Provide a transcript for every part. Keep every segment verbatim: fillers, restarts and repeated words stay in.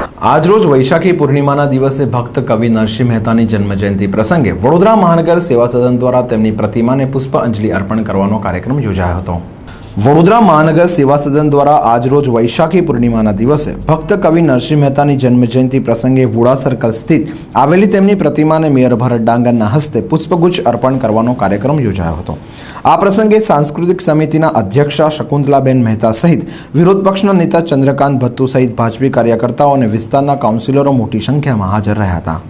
આજરોજ વૈશાખી પૂર્ણિમાના દિવસે ભક્ત કવિ નરસિંહ મહેતાની જન્મજયંતિ પ્રસંગે વડોદરા મહાનગર સેવા સદન દ્વારા તેમની પ્રતિમાને પુષ્પાંજલિ અર્પણ કરવાનો કાર્યક્રમ યોજાયો હતો। વડોદરા મહાનગર સેવા સદન દ્વારા આજરોજ વૈશાખી પૂર્ણિમાના દિવસે ભક્ત કવિ નરસિંહ મહેતાની જન્મજયંતિ પ્રસંગે વુડા સર્કલ સ્થિત આવેલી તેમની પ્રતિમાને મેયર ભરત ડાંગરના હસ્તે પુષ્પગુચ્છ અર્પણ કરવાનો કાર્યક્રમ યોજાયો હતો। આ પ્રસંગે સાંસ્કૃતિક સમિતિના અધ્યક્ષા શકુંતલાબેન મહેતા સહિત વિરોધ પક્ષના નેતા ચંદ્રકાંત ભત્તુ સહિત ભાજપી કાર્યકર્તાઓ અને વિસ્તારના કાઉન્સિલરો મોટી સંખ્યામાં હાજર રહ્યા હતા।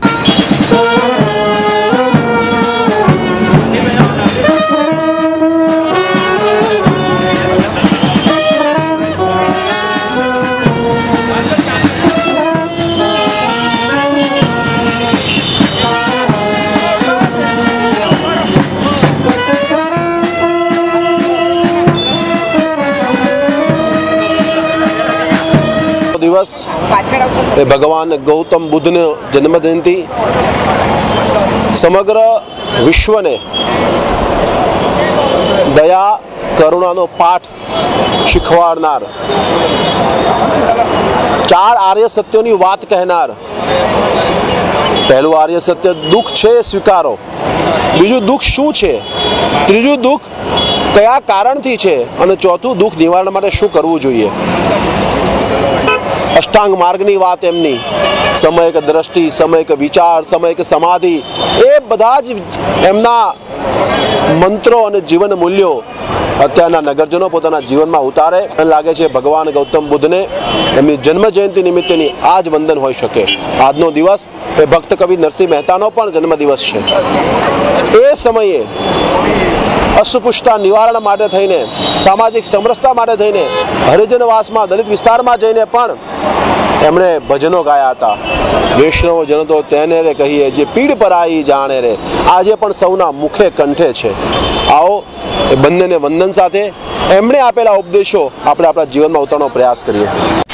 दिवस ए भगवान गौतम बुद्ध ने जन्म जयंती समग्र विश्व ने दया करुणा नो पाठ शीखवाड़नार चार आर्य सत्यों की बात कहनार पहलू आर्य सत्य दुख छे स्वीकारो, बीजू दुख शू छे, त्रीजू दुख कया कारण थी छे अने चौथुं दुख निवारण माटे शुं करवुं जोईए। अष्टांग मार्गनी बात एमनी समय के दृष्टि, समय के विचार, समय के समाधि ए बधा ज एमना मंत्रों और जीवन मूल्यों अत्यारना नगरजनों पोताना जीवन में उतारे लागे छे। भगवान गौतम बुद्ध ने एमनी जन्म जयंती निमित्तेनी आज वंदन होई शके। आजनो दिवस ए भक्त कवि नरसिंह मेहतानो पण जन्म दिवस छे। ए समये अस्पृश्यता निवारण माटे थईने, सामाजिक समरसता माटे थईने हरिजनवासमां दलित विस्तारमां जईने पण एमणे भजनो गाया था। वैष्णव जन तो तेने रे कहीए जे पीड़ पर आई जाने रे, आजे पण सौना मुखे कंठे छे। आओ ए बंनेने वंदन साथे एमणे आपेला उपदेशो आपणे आपणा जीवनमां उतारવાનો प्रयास करीए।